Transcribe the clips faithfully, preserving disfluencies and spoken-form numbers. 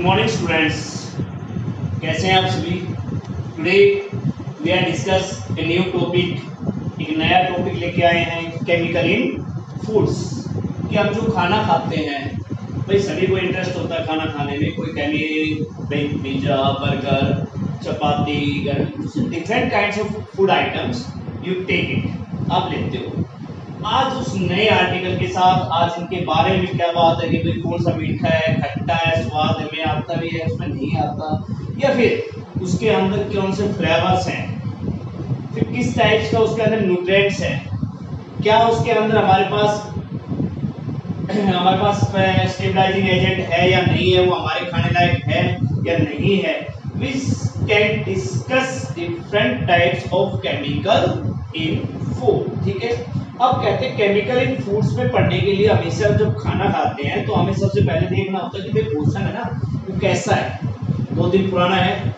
Morning students, कैसे हैं आप सभी। Today we are discuss a new topic. एक नया टॉपिक लेके आए हैं, केमिकल इन फूड्स। कि हम जो खाना खाते हैं, भाई सभी को इंटरेस्ट होता है खाना खाने में। कोई कहे pizza, burger, chapati, different kinds of food items you take it, आप लेते हो। आज उस नए आर्टिकल के साथ आज इनके बारे में क्या बात है कि भाई कौन सा मीठा है, खट्टा है, स्वाद में आता भी है, उसमें नहीं आता, या फिर उसके अंदर कौन से फ्लेवर्स हैं, फिर किस टाइप्स का उसके अंदर न्यूट्रिएंट्स है, क्या उसके अंदर हमारे पास हमारे पास स्टेबलाइजिंग एजेंट है या नहीं है, वो हमारे खाने लायक है या नहीं है। We can discuss different types of chemical in food. ठीक है, अब कहते हैं केमिकल इन फूड्स में पढ़ने के लिए हमेशा जब खाना खाते हैं तो हमें सबसे पहले देखना होता है कि भाई भोजन है ना, वो कैसा है, दो दिन पुराना है,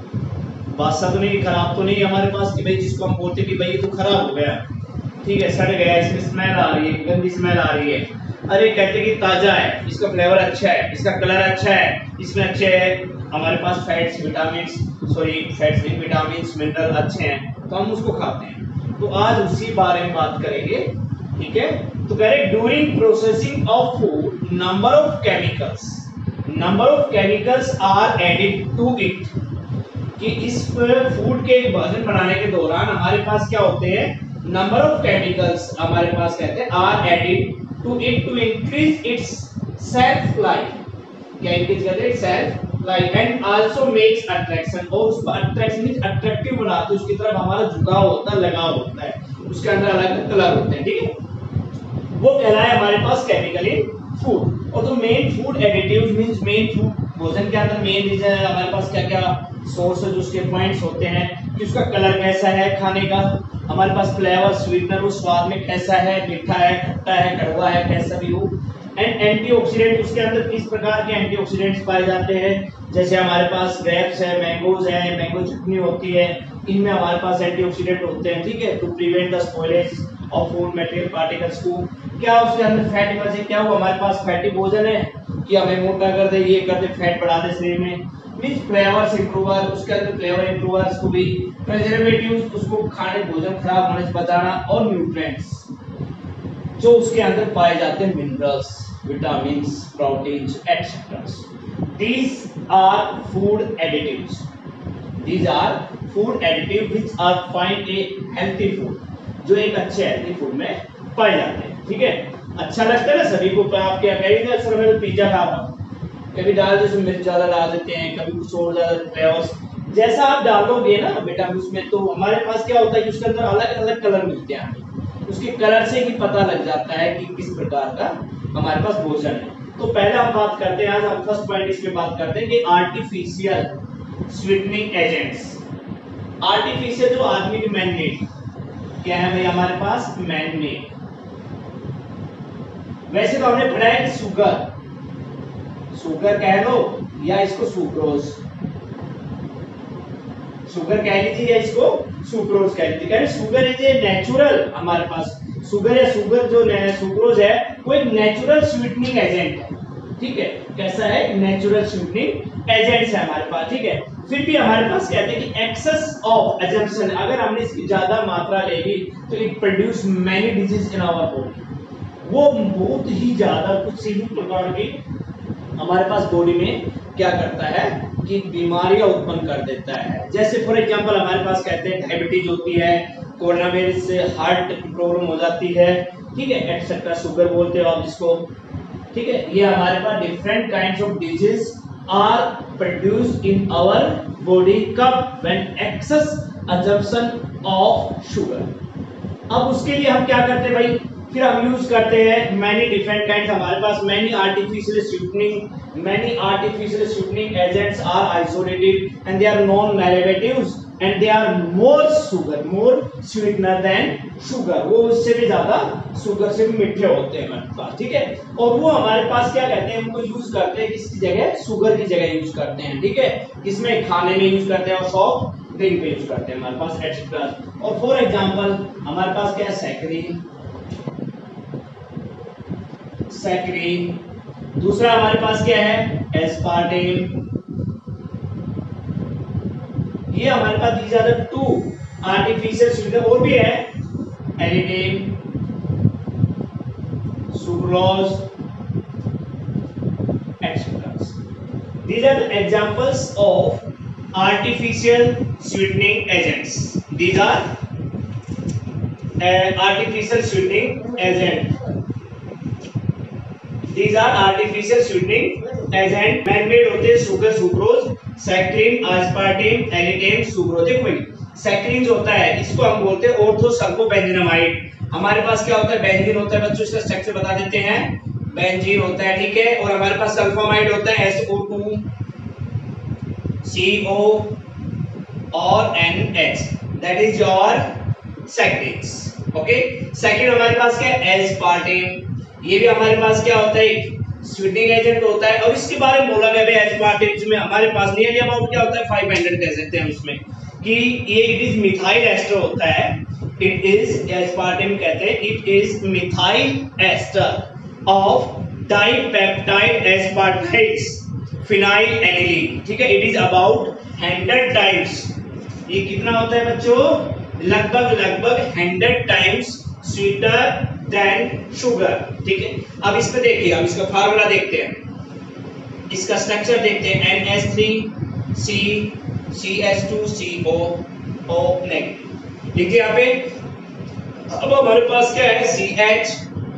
बासा तो नहीं, खराब तो नहीं हमारे पास कि भाई जिसको हम बोलते कि भाई ये तो खराब हो गया, ठीक है, सड़ गया, इसमें स्मेल आ रही है, गंदी स्मेल आ रही है। अरे कहते हैं कि ताजा है, इसका फ्लेवर अच्छा है, इसका कलर अच्छा है, इसमें अच्छे है हमारे पास फैट्स, विटामिन, सॉरी फैट्स नहीं, विटामिन, मिनरल अच्छे हैं, तो हम उसको खाते हैं। तो आज उसी बारे में बात करेंगे। ठीक है, तो कह रहे during processing of food number of chemicals number of chemicals are added to it. कि इस फूड के भोजन बनाने के दौरान हमारे पास क्या होते हैं, नंबर ऑफ केमिकल्स हमारे पास कहते हैं are added to it to increase its shelf life. क्या इंक्रीज करते हैं, shelf life, and also makes attraction, और उसको अट्रैक्शन मींस अट्रैक्टिव बनाते हैं, उसकी तरफ हमारा झुकाव होता है, लगाव होता है, उसके अंदर अलग अलग कलर होते हैं। ठीक है, वो कहलाए हमारे पास केमिकल इन फूड। और तो main food additives means main food भोजन के अंदर मेन रीजन है हमारे पास क्या क्या सोर्सेज, उसके पॉइंट्स होते हैं कि उसका कलर कैसा है खाने का, हमारे पास फ्लेवर, स्वीटनर, वो स्वाद में कैसा है, मीठा है, खट्टा है, कड़वा है, कैसा भी हो, एंड एंटीऑक्सीडेंट, उसके अंदर किस प्रकार के एंटीऑक्सीडेंट्स पाए जाते हैं। जैसे हमारे पास ग्रेप्स है, मैंगोज है, मैंगो चटनी होती है, इनमें हमारे पास एंटीऑक्सीडेंट होते हैं। ठीक है, to prevent the spoilage of food material particles को। क्या उसके अंदर फैटी वजह, क्या वो हमारे पास फैटी भोजन है कि हमें मोटा कर दे, ये कर दे, फैट बढ़ा दे शरीर में। मींस फ्लेवर्स इंप्रूवर, उसके अंदर फ्लेवर इंप्रूवर्स को भी, प्रिजर्वेटिव्स, उसको खाने भोजन खराब होने से बचाना, और न्यूट्रिएंट्स जो उसके अंदर पाए जाते हैं, minerals, vitamins, proteins etcetera. These are food additives these are food additive which are find a healthy food, जो एक अच्छे हेल्थी फूड में पाए जाते हैं। ठीक है, अच्छा लगता है ना सभी को। आप क्या कहेंगे, सर मैं तो पिज्जा खा रहा हूं, कभी डाल जैसे मिर्च ज्यादा डाल देते हैं, कभी कुछ और ज्यादा फ्लेवर्स जैसा आप डालोगे ना बेटा उसमें, तो हमारे पास क्या होता है कि उसके अंदर अलग अलग कलर मिलते हैं, उसके कलर से ही पता लग जाता है कि किस प्रकार का हमारे पास भोजन है। तो पहले हम बात करते हैं, आज हम फर्स्ट पॉइंट इस पे बात करते हैं कि आर्टिफिशियल स्वीटनिंग एजेंट्स। आर्टिफिशियल जो आदमी के मैन मेड, क्या है भाई हमारे पास, मैन मेड। वैसे तो हमने पढ़ा है कि शुगर शुगर कह लो या इसको सुक्रोज, शुगर कह लीजिए या इसको सुक्रोज कह लीजिए। कह शुगर इज ए नेचुरल, हमारे पास शुगर या शुगर जो सुक्रोज है वो एक नेचुरल स्वीटनिंग एजेंट है। ठीक है, कैसा है, नेचुरल स्वीटनिंग एजेंट्स है हमारे पास। ठीक है, फिर भी हमारे पास कहते हैं कि एक्सेस ऑफ एजम्पशन, अगर हमने इसकी ज्यादा मात्रा ले ली तो it produce many disease in our body. वो बहुत ही ज्यादा कुछ ही प्रकार की हमारे पास बॉडी में क्या करता है कि बीमारियां उत्पन्न कर देता है। जैसे फॉर एग्जांपल हमारे पास कहते हैं डायबिटीज होती है, कोरोना वायरस से हार्ट की प्रॉब्लम हो जाती है, ठीक है, एक्सेट्रा, शुगर बोलते हो आप जिसको। ठीक है, ये हमारे पास different kinds of disease are produced in our body कब, when excess consumption of sugar. अब उसके लिए हम क्या करते हैं भाई, फिर हम यूज करते हैं मैनी डिफरेंट काइंड्स, हमारे पास many artificial sweetening many artificial sweetening agents are isolated and they are non derivatives and they are more sugar more sweetener than sugar, वो उससे भी ज्यादा शुगर से भी मीठे होते हैं हमारे पास। ठीक है, और वो हमारे पास क्या कहते हैं, उनको यूज करते हैं किसकी जगह, शुगर की जगह यूज करते हैं। ठीक है, किसमें, खाने में यूज करते हैं और सॉफ्ट ड्रिंक पे यूज करते हैं हमारे पास एक्सेट्रा। और फॉर एग्जांपल हमारे पास क्या है, सैकरीन सैकरीन दूसरा हमारे पास क्या है, एस्पार्टेम। ये हमारे पास these are the two artificial sweetener, और भी है alitame, sucrose, etcetera. These are the examples of artificial sweetening agents. These are uh, artificial sweetening agent. These are artificial sweetening agent. Man-made होते हैं sugar, sucrose, saccharin, aspartame, alitame, sucrose. देखो भाई, saccharine जो होता है इसको हम बोलते हैं ऑर्थोसल्फोबेंजीनामाइड। हमारे पास क्या होता है, बेंजीन होता है बच्चों, इसका स्ट्रक्चर बता देते हैं। बेंजीन होता है, ठीक है, और हमारे पास सल्फोमाइड होता है S O two C O और N H, that is your saccharins. Okay, second हमारे पास क्या है, एस्पार्टेम। ये भी हमारे पास क्या होता है, स्वीटनिंग एजेंट होता है। और इसके बारे में बोला गया है एस्पार्टेम में हमारे पास नियरली अबाउट क्या होता है, फाइव हंड्रेड कह सकते हैं हम इसमें, कि ये इट इज मिथाइल एस्टर होता है। इट इज एस्पार्टेम कहते हैं, it is methyl ester of dipeptide aspartate phenylalanine, ठीक है। It is about hundred times, ये कितना होता है बच्चों, लगभग लगभग hundred times sweeter than sugar, ठीक है। अब इसमें देखिए, अब इसका फार्मूला देखते हैं, इसका स्ट्रक्चर देखते हैं, N H three C C H two C O O negative, लिखिए यहाँ पे। अब हमारे पास क्या है, C H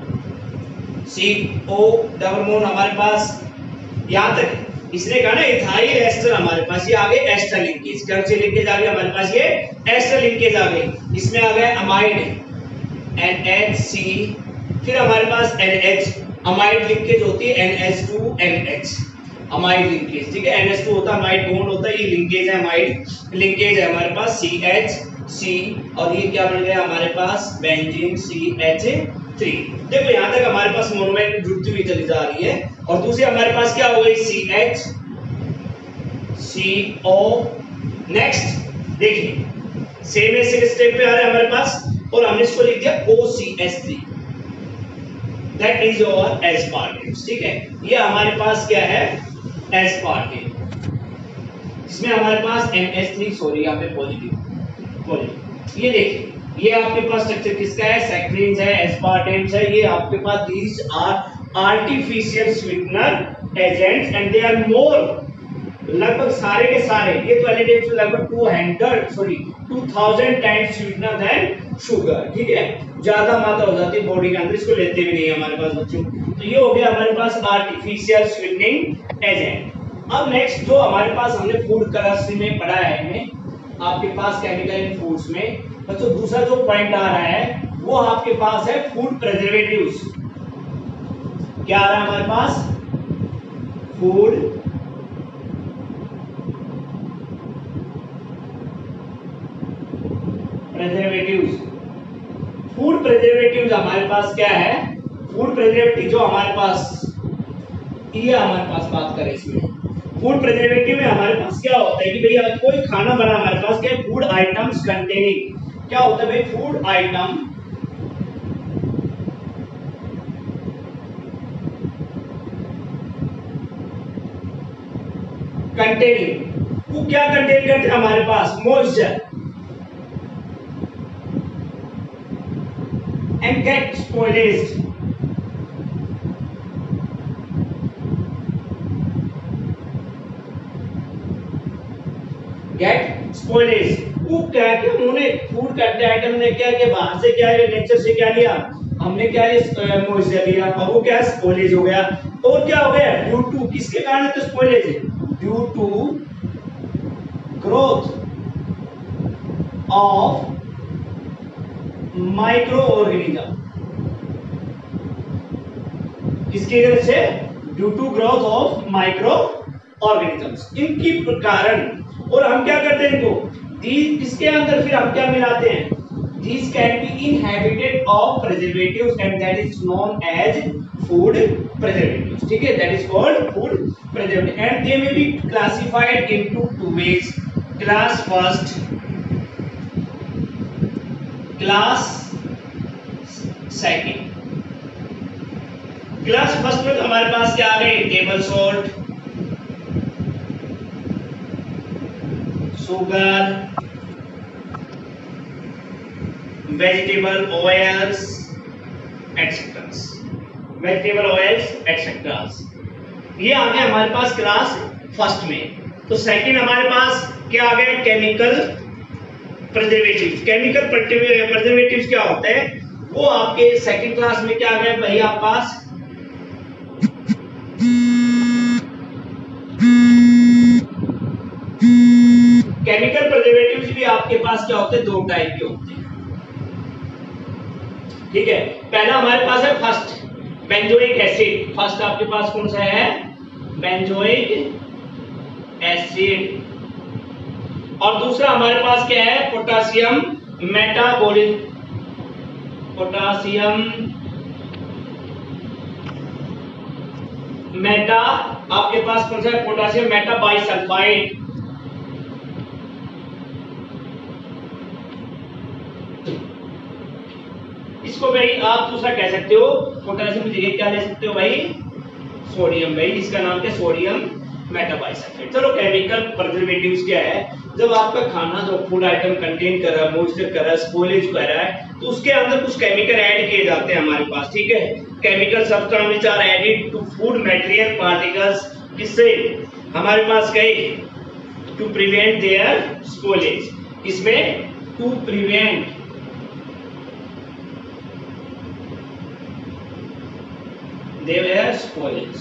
C O double bond हमारे पास, यहां तक इसने कहा ना इथाइल एस्टर, हमारे पास ये आ गए एस्टर लिंकेज, कर्चे लिंकेज आ गए हमारे पास, ये एस्टर लिंकेज आ गई। इसमें आ गया अमाइड एन एच सी, फिर हमारे पास एन एच, अमाइड लिंकेज होती है N H two N H, amide linkage, ठीक है। एन एच टू होता है अमाइड बॉन्ड होता है, ये लिंकेज है, अमाइड लिंकेज है हमारे पास, सी एच सी, और ये क्या बन गया हमारे पास, बेंजीन सी एच थ्री। देखो यहां तक हमारे पास मोनोमेर जुड़ती हुई चली जा रही है। और दूसरी हमारे पास क्या हो गई, C H C O. Next देखिए, सेम ऐसे स्टेप पे आ रहा है हमारे पास, और हमने इसको लिख दिया O C H three, that is your aspartame, ठीक है। ये हमारे पास क्या है, एस्पार्टेम। इसमें हमारे पास एन एच थ्री, सॉरी यहाँ पे पॉजिटिव पॉजिटिव। ये देखिए, ये आपके पास स्ट्रक्चर किसका है, सैक्रिन्स है, एस्पार्टेम्स है। ये आपके पास these are artificial sweetener agents and they are more, लगभग सारे के सारे, ये तो एलिडेम्स लगभग two hundred sorry two thousand times sweetener than sugar, ठीक है। ज्यादा मात्रा हो जाती है बॉडी के अंदर, इसको लेते भी नहीं है हमारे पास बच्चों। तो ये हो गया हमारे पास आर्टिफिशियल स्वीटनिंग एजेंट। अब नेक्स्ट जो हमारे पास हमने फूड केमिस्ट्री में पढ़ा है, में आपके पास केमिकल इन फूड्स में बच्चों, दूसरा जो पॉइंट आ रहा है वो आपके पास है फूड प्रिजर्वेटिव्स। क्या आ रहा है हमारे पास, फूड प्रिजर्वेटिव्स। फूड प्रिजर्वेटिव्स हमारे पास क्या है, फूड प्रिजर्वेटिव जो हमारे पास, ये हमारे पास बात करें इसमें फूड प्रिजर्वेटिव में हमारे पास क्या होता है कि भैया कोई खाना बना, हमारे पास क्या है, फूड आइटम्स कंटेनिंग, क्या होता है भाई, फूड आइटम कंटेनिंग, वो क्या कंटेन करते हैं हमारे पास, moisture and get spoiled, get spoilage. वो क्या क्या उन्होंने फूड कंटेंट आइटम ने क्या किया, बाहर से क्या है, नेचर से क्या लिया, हमने क्या लिया, मॉइस्चर लिया, और वो क्या स्पॉइलेज हो गया। और क्या हो गया, ड्यू टू, किसके कारण तो स्पॉइलेज है, due to growth of micro organism, किसकी वजह से, due to growth of micro organisms, इनकी कारण। और हम क्या करते हैं इनको, इसके अंदर फिर हम क्या मिलाते हैं, these can be inhabited of preservatives and that is known as food preservatives, ठीक है, that is called food preservative and they may be classified into two ways, class first, class second, class first में तो हमारे पास क्या आ गए, table salt, sugar, vegetable oils etcetera, vegetable oils etcetera, ये आ गए हमारे पास क्लास फर्स्ट में। तो सेकंड हमारे पास क्या आ गया, केमिकल प्रिजर्वेटिव्स। केमिकल प्रिजर्वेटिव्स क्या होते हैं, वो आपके सेकंड क्लास में क्या आ गया भाई, आप पास केमिकल प्रिजर्वेटिव्स भी आपके पास क्या होते हैं, दो टाइप के होते हैं, ठीक है। पहला हमारे पास है फर्स्ट बेंजोइक एसिड, फर्स्ट आपके पास कौन सा है, बेंजोइक एसिड। और दूसरा हमारे पास क्या है, पोटासियम मेटाबोलिक, पोटासियम मेटा, आपके पास कौन सा है, पोटासियम मेटा बाइसल्फाइड। इसको भाई आप दूसरा कह सकते हो, पोटेशियम की जगह क्या ले सकते हो भाई, सोडियम, भाई इसका नाम क्या, सोडियम मेटाबाइसल्फेट। चलो केमिकल प्रिजर्वेटिव्स क्या है, जब आपका खाना जो फूड आइटम कंटेन कर रहा है, मॉइस्चर कर रहा है, स्पॉइलेज कर रहा है, तो उसके अंदर कुछ केमिकल ऐड किए जाते हैं हमारे पास, ठीक है। Chemical substance which are added to food material particles, किससे हमारे पास गए, टू प्रिवेंट देयर स्पॉइलेज, इसमें टू प्रिवेंट देयर स्पॉइलेज,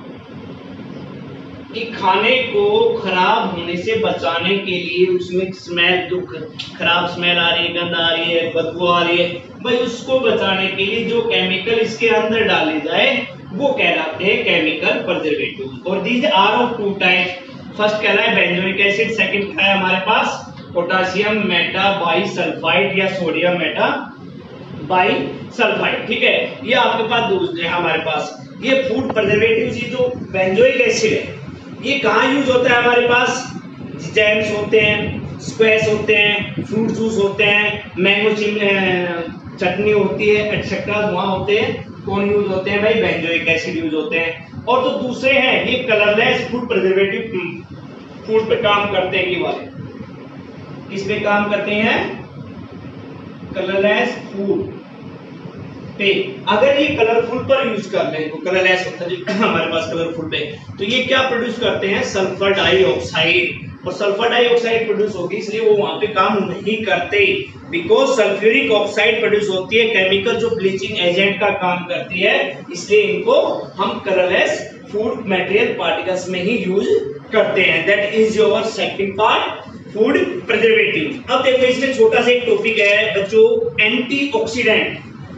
कि खाने को खराब होने से बचाने के लिए, उसमें स्मेल जो खराब स्मेल आ रही है, गंध आ रही है, बदबू आ रही है, भाई उसको बचाने के लिए जो केमिकल इसके अंदर डाले जाए वो कहलाते हैं केमिकल प्रिजर्वेटिव। और these are of two type, first कहला है बेंजोइक एसिड, सेकंड है हमारे पास पोटासियम मेटाबाइसल्फाइड या सोडियम मेटा बाइसल्फाइड, ठीक है। ये आपके पास दूसरे हमारे पास ये फूड प्रिजर्वेटिव्स, ये जो बेंजोइक एसिड है ये कहाँ यूज होता है हमारे पास, जैम्स होते हैं, स्क्वैश होते हैं, फ्रूट जूस होते हैं, मैंगो चटनी होती है एक्सेट्रा, वहां होते हैं, कौन यूज होते हैं भाई, बेंजोइक एसिड यूज होते हैं। और तो दूसरे हैं ये कलरलेस फूड प्रिजर्वेटिव, फूड पे काम करते हैं, ये वाले किस पे काम करते हैं, कलरलेस फूड पे। अगर ये कलरफुल पर यूज कर लें तो कलरलेस होता है हमारे पास कलरफुल पे, तो ये क्या प्रोड्यूस करते हैं, सल्फर डाइऑक्साइड, और सल्फर डाइऑक्साइड प्रोड्यूस होगी, इसलिए वो वहां पे काम नहीं करते, बिकॉज सल्फ्यूरिक ऑक्साइड प्रोड्यूस होती है, केमिकल जो ब्लीचिंग एजेंट का काम करती है, इसलिए इनको हम कलरलेस फूड मटेरियल पार्टिकल्स में ही यूज करते हैं। That is your second part, food preservative. अब देखो इसमें छोटा सा एक टॉपिक है बच्चों, एंटीऑक्सीडेंट।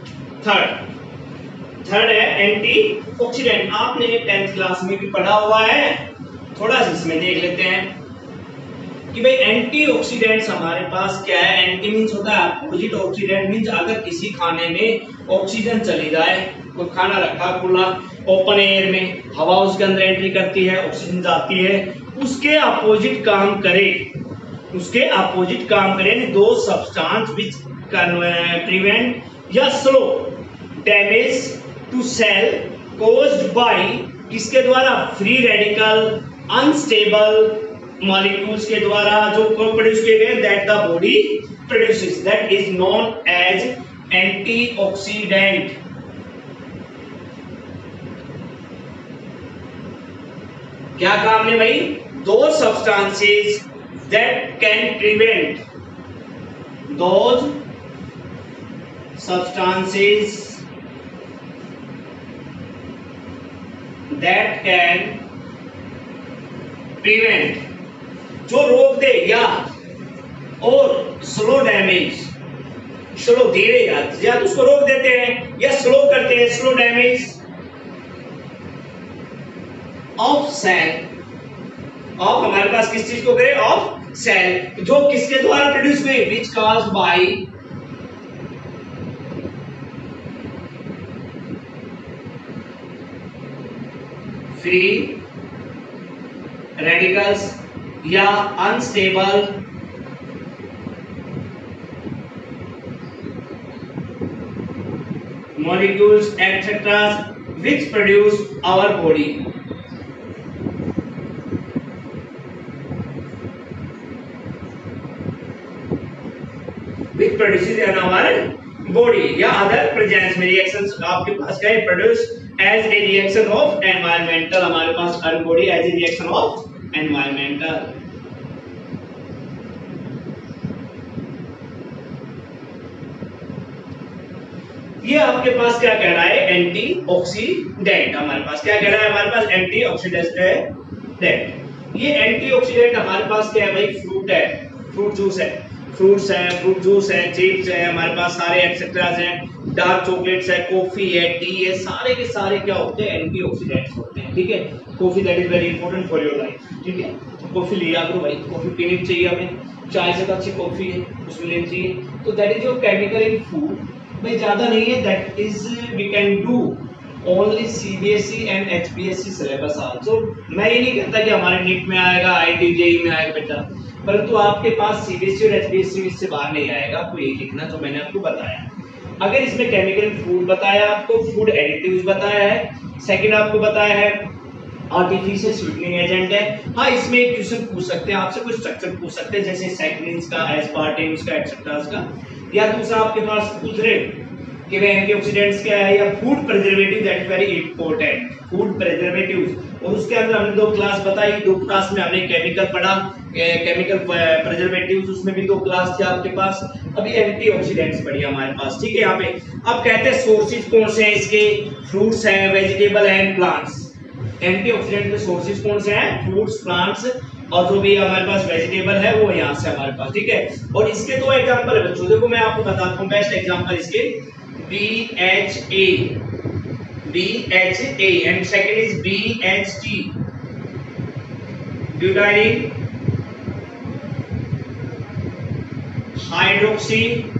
थर्ड थर्ड है एंटीऑक्सीडेंट, आपने टेंथ क्लास में भी पढ़ा हुआ है, थोड़ा सा इसमें देख लेते हैं कि भाई एंटीऑक्सीडेंट्स हमारे पास क्या है। एंटी मींस होता है अपोजिट, ऑक्सीडेंट मींस अगर किसी खाने में ऑक्सीजन चली जाए, कोई खाना रखा खुला ओपन एयर में, हवा उसके अंदर एंट्री करती है, ऑक्सीजन जाती है, उसके अपोजिट काम करे, उसके अपोजिट काम करे, दो सब्सटेंस व्हिच प्रिवेंट या slow damage to cell caused by, किसके द्वारा, फ्री रेडिकल अनस्टेबल मॉलिक्यूल्स के द्वारा जो प्रोड्यूस किए गए, that the body produces, that is known as antioxidant. क्या काम है भाई, दो substances that can prevent, those substances that can prevent, जो रोक दे या और स्लो डैमेज, स्लो धीरे या या तो उसको रोक देते हैं या स्लो करते हैं, slow damage of cell, of हमारे पास किस चीज को करे, ऑफ सेल, जो किसके द्वारा प्रोड्यूस हुए, which cause by free radicals या unstable molecules etcetera, which produce our body. Which produces in our body या other presents में reactions आपके पास क्या है, produce as a reaction of environmental, हमारे पास our body as a reaction of environmental. ये आपके पास क्या कह रहा है, एंटीऑक्सीडेंट। हमारे पास क्या कह रहा है, हमारे पास एंटीऑक्सीडेंट है। ये एंटीऑक्सीडेंट हमारे पास क्या है भाई, फ्रूट है, फ्रूट जूस है, फ्रूट्स है, फ्रूट जूस है, चिप्स है, हमारे पास सारे एक्सेट्रास हैं, डार्क चॉकलेट्स है, कॉफी है, टी है, सारे के सारे क्या होते हैं, एंटीऑक्सीडेंट्स होते हैं। ठीक है, coffee that is very important for your life. ठीक है, कॉफी लिया करो भाई, कॉफी पीनी चाहिए हमें, चाय से तो अच्छी कॉफी है, उसमें लेनी चाहिए। तो that is your chemical in food भाई, ज्यादा नहीं है, that is we can do only CBSE and HPSC syllabus also. मैं ये नहीं कहता कि हमारे नीट में आएगा, आईआईटी जेईई में आएगा बेटा, परंतु आपके पास सीबीएसई और एचपीएससी इससे बाहर नहीं आएगा। आपको ये लिखना जो मैंने आपको बताया। अगर इसमें केमिकल फूड बताया, आपको फूड एडिटिव्स बताया है, सेकंड आपको बताया है आर्टिफिशियल स्वीटनिंग एजेंट है। हाँ, इसमें एक क्वेश्चन पूछ सकते हैं आपसे, कुछ स्ट्रक्चर पूछ सकते हैं जैसे सैकरिन्स का, एस्पार्टेम्स का, एक्सेट्रास का, या दूसरा आपके पास पूछ रहे कि वे एंटीऑक्सीडेंट्स क्या है, या food preservative, that is very important, food preservatives. और उसके अंदर हमने दो क्लास बताई, दो क्लास में हमने केमिकल पढ़ा, केमिकल प्रिजर्वेटिव्स, उसमें भी दो क्लास थी आपके पास। अभी एंटीऑक्सीडेंट्स पढ़ी हमारे पास। ठीक है, यहाँ पे अब कहते हैं सोर्सेज कौन से हैं इसके, फ्रूट्स हैं, वेजिटेबल हैं, प्लांट्स। एंटीऑक्सीडेंट के सोर्सेज कौन से हैं, फ्रूट्स, प्लांट्स, और जो भी हमारे पास वेजिटेबल है वो यहाँ से हमारे पास। ठीक है, और इसके दो एग्जांपल है बच्चों, देखो मैं आपको बताता हूँ बेस्ट एग्जांपल इसके, B H A, B H A, and second is B H T, butylene hydroxy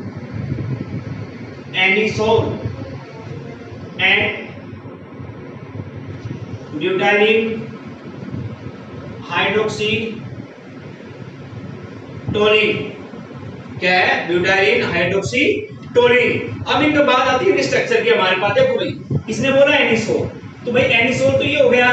anisole and butylene hydroxy toluene. क्या है, ब्यूटाइलिन हाइड्रोक्सी टोलिन। अब इनके बाद आती है स्ट्रक्चर की हमारे पास। देखो भाई, इसने बोला एनिसोल, तो भाई एनिसोल तो ये हो गया,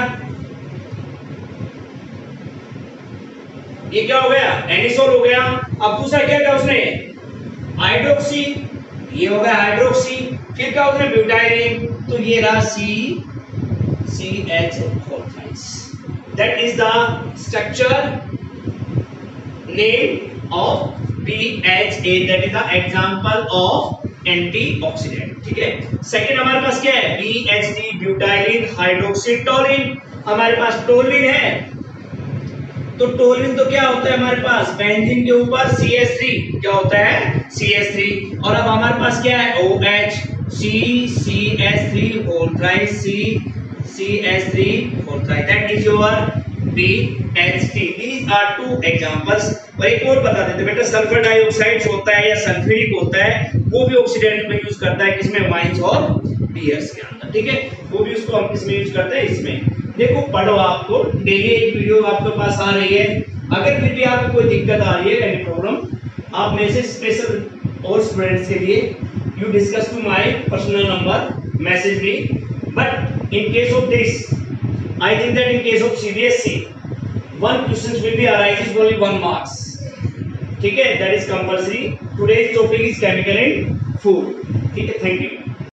ये क्या हो गया, एनिसोल हो गया। अब दूसरा क्या क्या उसने, हाइड्रोक्सी, ये हो गया हाइड्रोक्सी, फिर क्या उसने ब्यूटाइलिन, तो ये रहा C C H four thrice. That is the structure name of B H A, that is the example of antioxidant। ठीक है, सेकंड हमारे पास क्या है, B H T, butylene hydroxy toluene. हमारे पास टोलिन है, तो टोलिन तो क्या होता है हमारे पास, बेंजीन के ऊपर सी एच थ्री, क्या होता है, सी एच थ्री। और अब हमारे पास क्या है, OH, C C H three whole thrice, C C H three whole thrice, that is your B H T। These are two examples। और एक और बता देते बेटा, सल्फर डाइऑक्साइड होता है या सल्फ्यूरिक होता है, वो भी ऑक्सीडेंट में यूज करता है, किसमें, वाइन्स और बियर्स के अंदर। ठीक है, वो भी उसको हम किसमें यूज करते हैं, इसमें। देखो पढ़ो, आपको डेली एक वीडियो आपके पास आ रही है। अगर फिर भी आपको कोई दिक्कत आ रही है, एनी प्रॉब्लम, आप मैसेज स्पेशल और स्टूडेंट्स के लिए you discuss to my personal number, message me. But in case of this, I think that in case of C B S E, one question will be arises only one marks. ठीक है, that is compulsory. Today's topic is chemical in food. ठीक है, thank you.